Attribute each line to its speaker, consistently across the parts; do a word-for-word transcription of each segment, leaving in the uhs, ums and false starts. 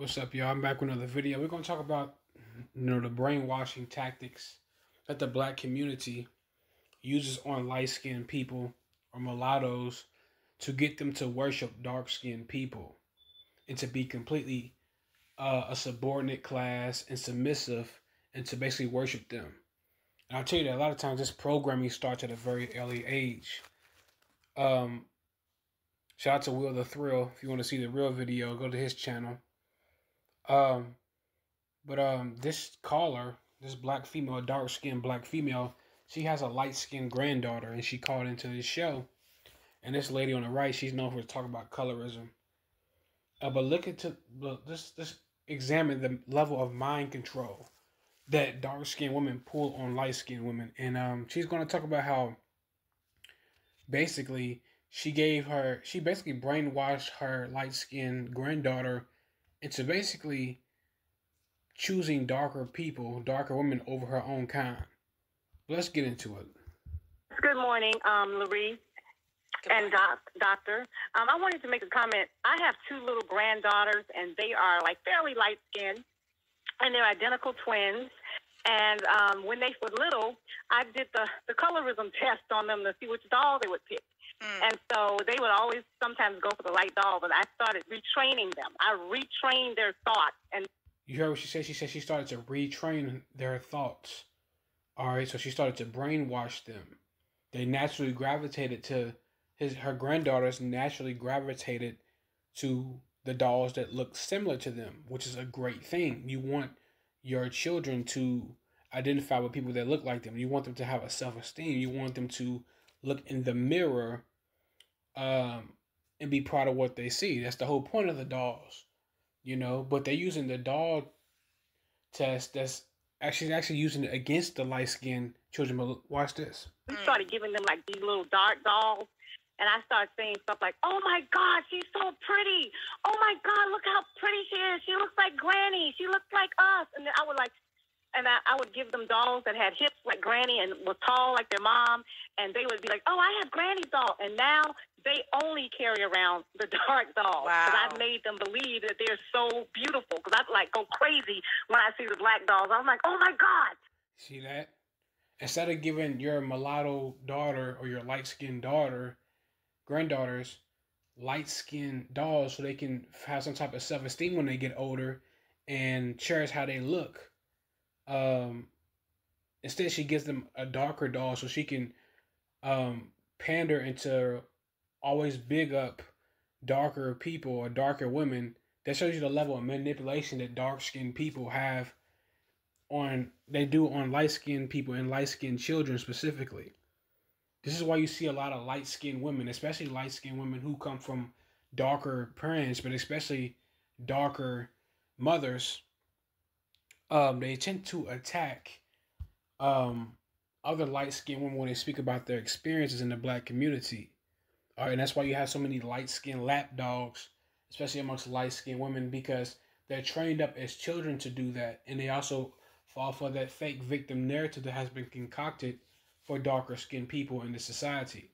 Speaker 1: What's up, y'all? I'm back with another video. We're going to talk about, you know, the brainwashing tactics that the black community uses on light-skinned people or mulattoes to get them to worship dark-skinned people and to be completely uh, a subordinate class and submissive and to basically worship them. And I'll tell you that a lot of times this programming starts at a very early age. Um, shout out to Will the Thrill. If you want to see the real video, go to his channel. Um, But um, this caller, this black female, a dark skinned black female, she has a light skinned granddaughter, and she called into this show. And this lady on the right, she's known for talking about colorism. Uh, but look into look, this. This examine the level of mind control that dark skinned women pull on light skinned women, and um, she's going to talk about how basically she gave her, she basically brainwashed her light skinned granddaughter into basically choosing darker people, darker women over her own kind. Let's get into it.
Speaker 2: Good morning, um, Larry and doc, Doctor. Um, I wanted to make a comment. I have two little granddaughters, and they are like fairly light skinned, and they're identical twins. And um, when they were little, I did the, the colorism test on them to see which doll they would pick. Mm. And so they would always sometimes go for the light doll, but I started retraining them. I retrained their thoughts. And
Speaker 1: you heard what she said? She said she started to retrain their thoughts. All right, so she started to brainwash them. They naturally gravitated to his her granddaughters naturally gravitated to the dolls that look similar to them, which is a great thing. You want your children to identify with people that look like them. You want them to have a self-esteem. You want them to look in the mirror um, and be proud of what they see. That's the whole point of the dolls. You know, but they're using the doll test that's actually actually using it against the light-skinned children. But watch this.
Speaker 2: We started giving them like these little dark dolls, and I started saying stuff like, "Oh my God, she's so pretty! Oh my God, look how pretty she is! She looks like Granny! She looks like us!" And then I would like, and I, I would give them dolls that had hips like Granny and was tall like their mom, and they would be like, "Oh, I have Granny's doll," and now they only carry around the dark dolls.
Speaker 3: Wow.
Speaker 2: Because I've made them believe that they're so beautiful. Because I like go crazy when I see the black dolls. I'm like, oh my God.
Speaker 1: See that? Instead of giving your mulatto daughter or your light-skinned daughter, granddaughters, light-skinned dolls so they can have some type of self-esteem when they get older and cherish how they look. Um, instead, she gives them a darker doll so she can um, pander into always big up darker people or darker women. That shows you the level of manipulation that dark-skinned people have on, they do on light-skinned people and light-skinned children specifically. This is why you see a lot of light-skinned women, especially light-skinned women who come from darker parents, but especially darker mothers. Um, they tend to attack um, other light-skinned women when they speak about their experiences in the black community. All right, and that's why you have so many light-skinned lap dogs, especially amongst light-skinned women, because they're trained up as children to do that. And they also fall for that fake victim narrative that has been concocted for darker-skinned people in the society.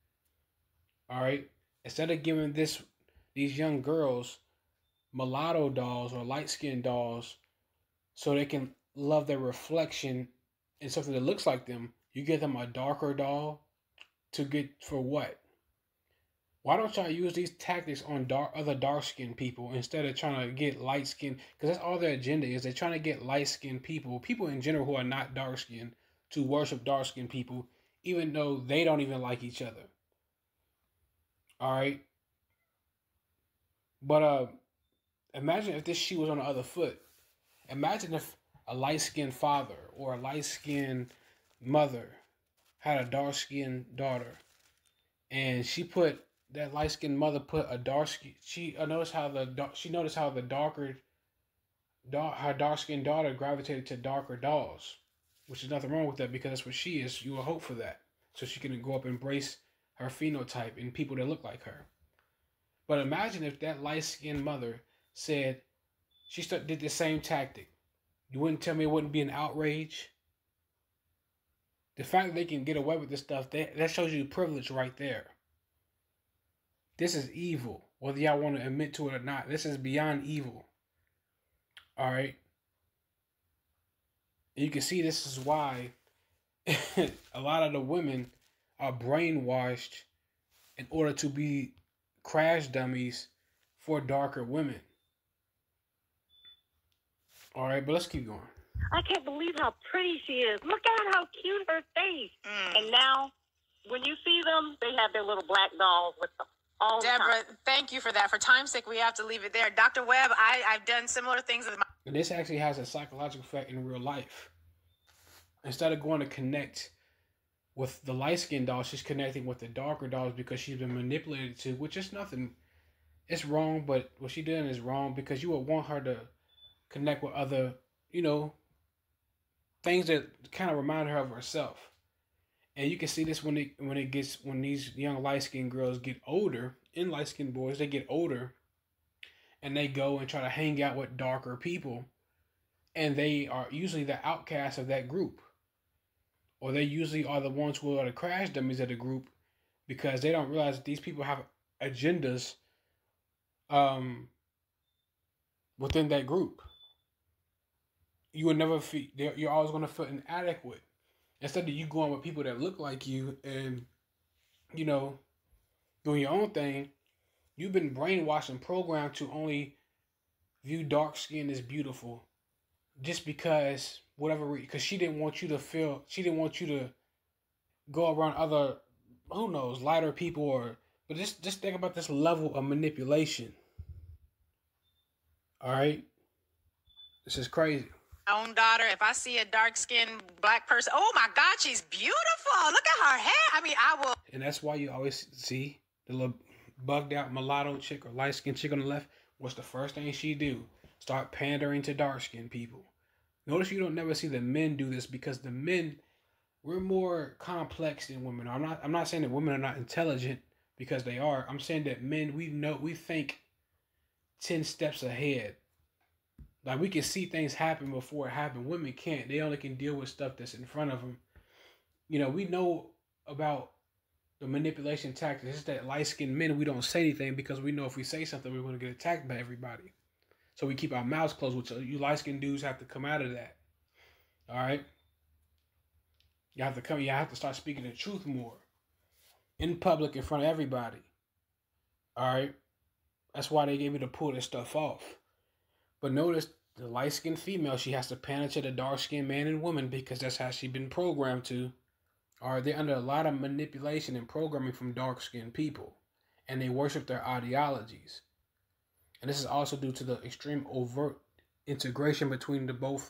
Speaker 1: All right, instead of giving this these young girls mulatto dolls or light-skinned dolls so they can love their reflection in something that looks like them, you give them a darker doll to get for what? Why don't y'all use these tactics on dark, other dark-skinned people instead of trying to get light-skinned? Because that's all their agenda is. They're trying to get light-skinned people, people in general who are not dark-skinned, to worship dark-skinned people, even though they don't even like each other. All right? But uh, imagine if this shoe was on the other foot. Imagine if a light-skinned father or a light-skinned mother had a dark-skinned daughter, and she put that light skinned mother put a dark skin. She uh, noticed how the she noticed how the darker, dark, her dark skinned daughter gravitated to darker dolls, which is nothing wrong with that because that's what she is. You will hope for that, so she can go up and embrace her phenotype and people that look like her. But imagine if that light skinned mother said she start, did the same tactic. You wouldn't tell me it wouldn't be an outrage. The fact that they can get away with this stuff, that, that shows you privilege right there. This is evil, whether y'all want to admit to it or not. This is beyond evil. All right. And you can see this is why a lot of the women are brainwashed in order to be crash dummies for darker women. All right, but let's keep going.
Speaker 2: I can't believe how pretty she is. Look at how cute her face. Mm. And now, when you see them, they have their little black dolls with them. All
Speaker 3: Deborah,
Speaker 2: the
Speaker 3: thank you for that. For time's sake, we have to leave it there. Doctor Webb, I, I've done similar things with my...
Speaker 1: And this actually has a psychological effect in real life. Instead of going to connect with the light-skinned dolls, she's connecting with the darker dolls because she's been manipulated to, which is nothing. It's wrong, but what she did is wrong because you would want her to connect with other, you know, things that kind of remind her of herself. And you can see this when it when it gets when these young light-skinned girls get older, and light-skinned boys, they get older, and they go and try to hang out with darker people, and they are usually the outcasts of that group. Or they usually are the ones who are the crash dummies of the group because they don't realize that these people have agendas um, within that group. You will never feel, you're always going to feel inadequate. Instead of you going with people that look like you and, you know, doing your own thing, you've been brainwashed and programmed to only view dark skin as beautiful just because whatever, because she didn't want you to feel, she didn't want you to go around other, who knows, lighter people or, but just, just think about this level of manipulation. All right. This is crazy.
Speaker 3: My own daughter, if I see a dark-skinned black person, oh my God, she's beautiful. Look at her hair. I mean, I will.
Speaker 1: And that's why you always see the little bugged out mulatto chick or light-skinned chick on the left. What's the first thing she do? Start pandering to dark-skinned people. Notice you don't never see the men do this because the men, we're more complex than women. I'm not I'm not saying that women are not intelligent because they are. I'm saying that men, we know, we think ten steps ahead. Like we can see things happen before it happen. Women can't. They only can deal with stuff that's in front of them. You know, we know about the manipulation tactics. It's that light-skinned men, we don't say anything because we know if we say something, we're going to get attacked by everybody. So we keep our mouths closed, which you light-skinned dudes have to come out of that. All right? You have to come, you have to start speaking the truth more. In public, in front of everybody. All right? That's why they gave you to pull this stuff off. But notice, the light-skinned female, she has to pander to the dark-skinned man and woman because that's how she's been programmed to. All right? They're under a lot of manipulation and programming from dark-skinned people. And they worship their ideologies. And this is also due to the extreme overt integration between the both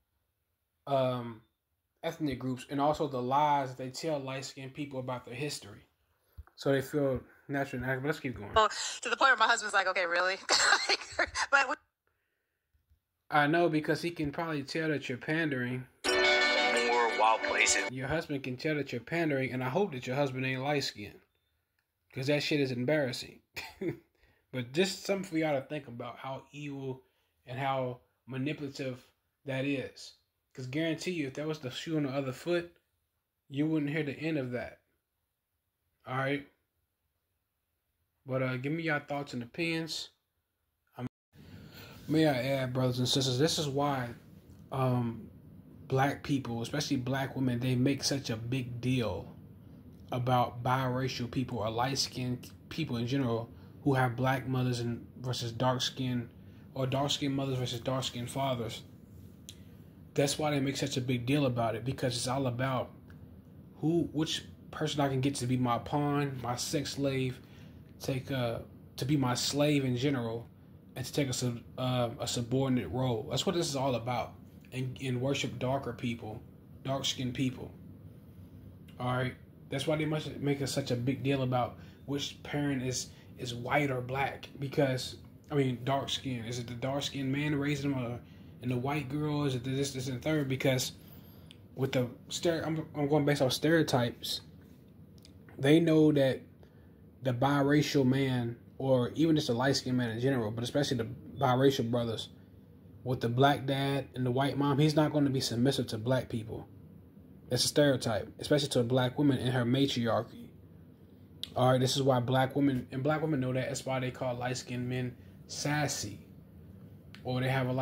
Speaker 1: um, ethnic groups and also the lies that they tell light-skinned people about their history. So they feel natural and accurate. But let's keep going.
Speaker 3: Well, to the point where my husband's like, okay, really? But we-
Speaker 1: I know because he can probably tell that you're pandering.
Speaker 4: More wild places.
Speaker 1: Your husband can tell that you're pandering, and I hope that your husband ain't light-skinned. Because that shit is embarrassing. But just something for y'all to think about how evil and how manipulative that is. Because guarantee you, if that was the shoe on the other foot, you wouldn't hear the end of that. All right? But uh, give me your thoughts and opinions. I'm... May I add, brothers and sisters, this is why um, black people, especially black women, they make such a big deal about biracial people or light-skinned people in general who have black mothers and versus dark-skinned, or dark-skinned mothers versus dark-skinned fathers. That's why they make such a big deal about it, because it's all about who, which person I can get to be my pawn, my sex slave, take uh, to be my slave in general, and to take a, sub, uh, a subordinate role. That's what this is all about, and, and worship darker people, dark-skinned people. All right? That's why they must make such a big deal about which parent is is white or black, because, I mean, dark skin. Is it the dark skinned man raising them, or, and the white girl? Is it this, this, and third? Because with the stere, I'm, I'm going based off stereotypes. They know that the biracial man, or even just a light skinned man in general, but especially the biracial brothers, with the black dad and the white mom, he's not going to be submissive to black people. That's a stereotype, especially to a black woman in her matriarchy. All right, this is why black women, and black women know that. That's why they call light-skinned men sassy. Or they have a lot of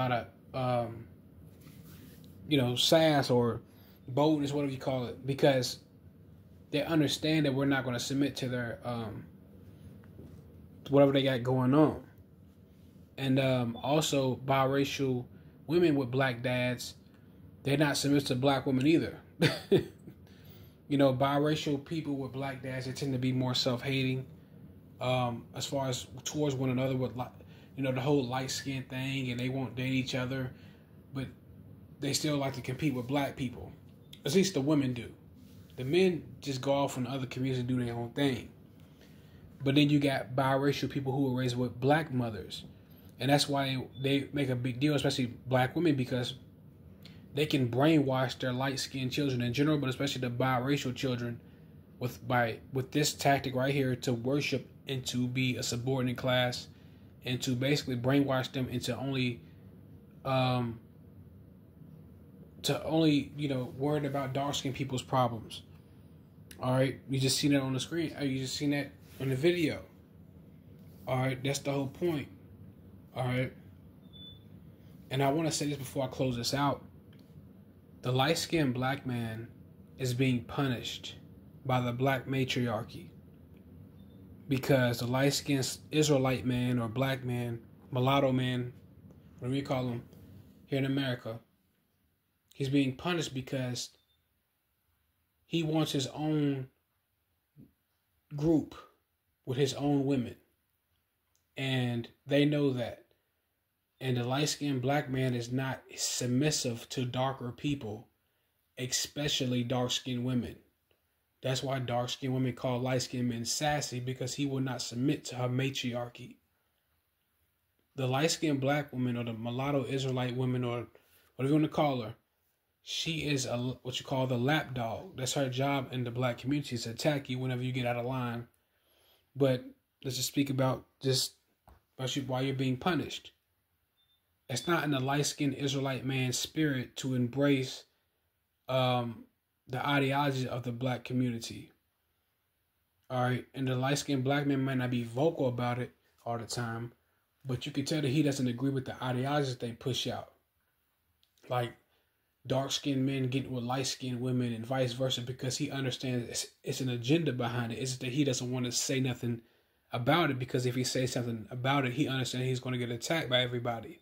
Speaker 1: um, you know, sass or boldness, whatever you call it, because they understand that we're not going to submit to their um, whatever they got going on. And um, also, biracial women with black dads, they're not submissive to black women either. You know, biracial people with black dads, they tend to be more self-hating um, as far as towards one another with, you know, the whole light skin thing, and they won't date each other, but they still like to compete with black people. At least the women do. The men just go off in other communities and do their own thing. But then you got biracial people who were raised with black mothers. And that's why they make a big deal, especially black women, because they can brainwash their light-skinned children in general, but especially the biracial children with by with this tactic right here to worship and to be a subordinate class and to basically brainwash them into only um to only, you know, worried about dark-skinned people's problems. All right, you just seen it on the screen. You just seen that on the video. All right, that's the whole point. All right, and I want to say this before I close this out. The light-skinned black man is being punished by the black matriarchy because the light-skinned Israelite man or black man, mulatto man, whatever you call him, here in America, he's being punished because he wants his own group with his own women. And they know that. And the light-skinned black man is not submissive to darker people, especially dark-skinned women. That's why dark-skinned women call light-skinned men sassy, because he will not submit to her matriarchy. The light-skinned black woman or the mulatto Israelite woman or whatever you want to call her, she is a, what you call the lap dog. That's her job in the black community, is to attack you whenever you get out of line. But let's just speak about just why you're being punished. It's not in the light-skinned Israelite man's spirit to embrace um, the ideology of the black community. All right, and the light-skinned black man might not be vocal about it all the time, but you can tell that he doesn't agree with the ideologies they push out. Like dark-skinned men getting with light-skinned women and vice versa, because he understands it's, it's an agenda behind it. It's that he doesn't want to say nothing about it, because if he says something about it, he understands he's going to get attacked by everybody.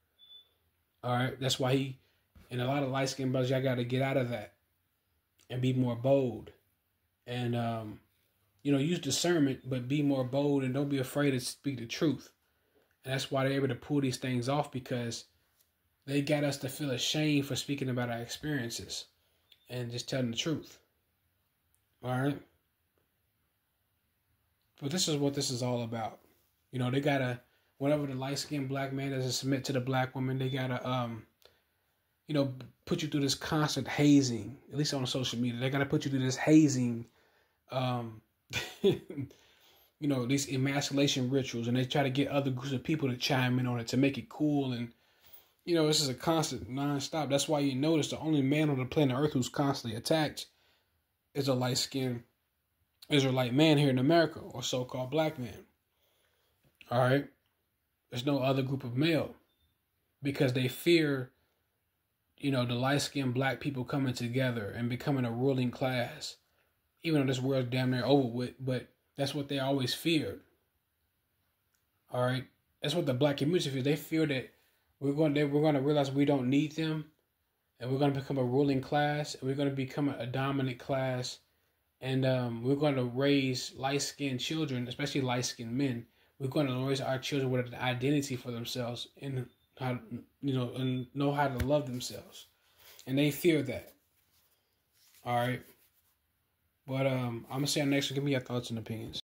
Speaker 1: All right, that's why he, and a lot of light-skinned brothers, y'all got to get out of that and be more bold. And, um, you know, use discernment, but be more bold and don't be afraid to speak the truth. And that's why they're able to pull these things off, because they got us to feel ashamed for speaking about our experiences and just telling the truth. All right. But this is what this is all about. You know, they got to, whenever the light-skinned black man doesn't submit to the black woman, they got to, um, you know, put you through this constant hazing, at least on social media. They got to put you through this hazing, um, you know, these emasculation rituals, and they try to get other groups of people to chime in on it to make it cool. And, you know, this is a constant nonstop. That's why you notice the only man on the planet Earth who's constantly attacked is a light-skinned Israelite man here in America, or so-called black man. All right. There's no other group of male, because they fear, you know, the light-skinned black people coming together and becoming a ruling class, even though this world's damn near over with, but that's what they always feared. All right. That's what the black community fears. They fear that we're going to, we're going to realize we don't need them, and we're going to become a ruling class, and we're going to become a dominant class, and um, we're going to raise light-skinned children, especially light-skinned men. We're going to raise our children with an identity for themselves and how, you know, and know how to love themselves. And they fear that. All right. But um, I'm going to say on next one, give me your thoughts and opinions.